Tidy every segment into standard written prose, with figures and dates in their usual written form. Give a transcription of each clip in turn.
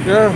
Ya.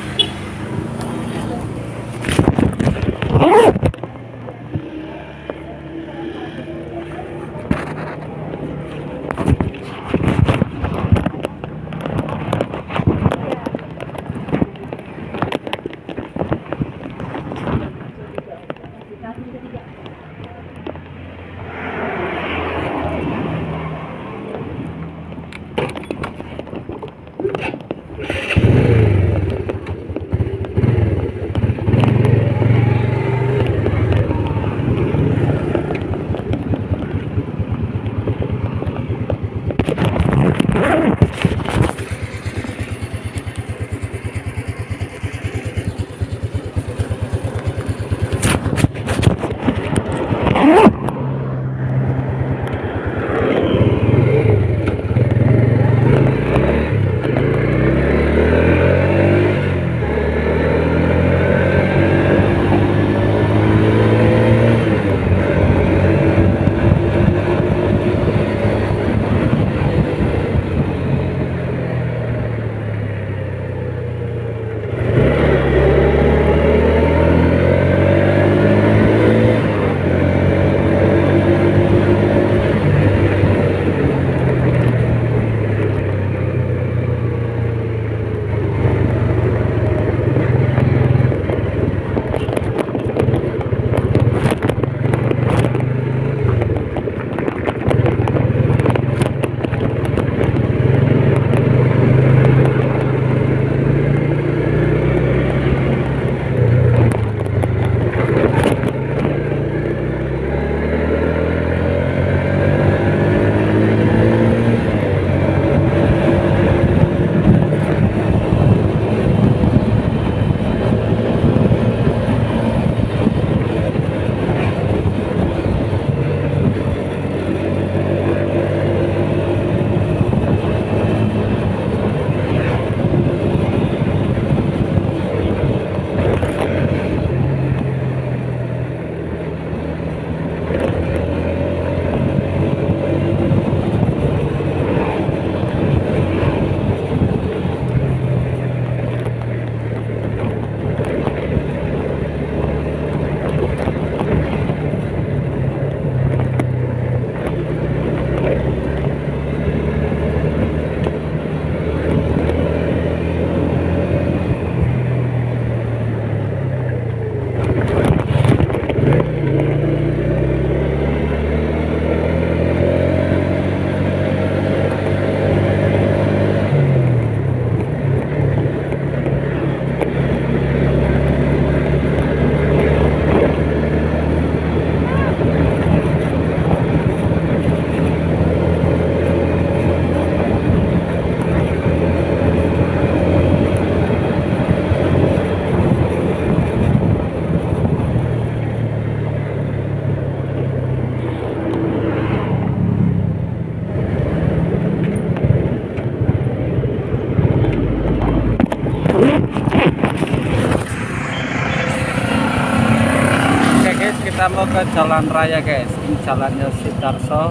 Kita mau ke jalan raya guys, ini jalannya Sidarso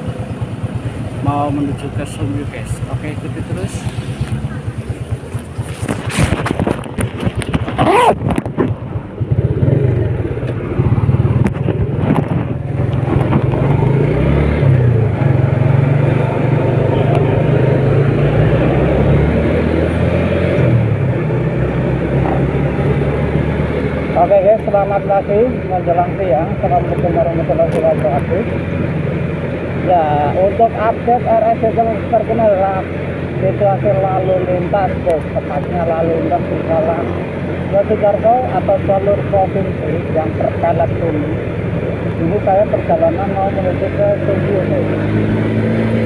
mau menuju ke Sumyu guys. Oke, ikuti terus. Oke guys, selamat pagi menjelang siang. Assalamualaikum warahmatullahi wabarakatuh. Ya, untuk update RS terkenal situasi lalu lintas guys, tepatnya lalu lintas di jalan Sidarso atau jalur provinsi yang terkalat Sumyu. Ini saya perjalanan mau menuju ke Sumyu guys.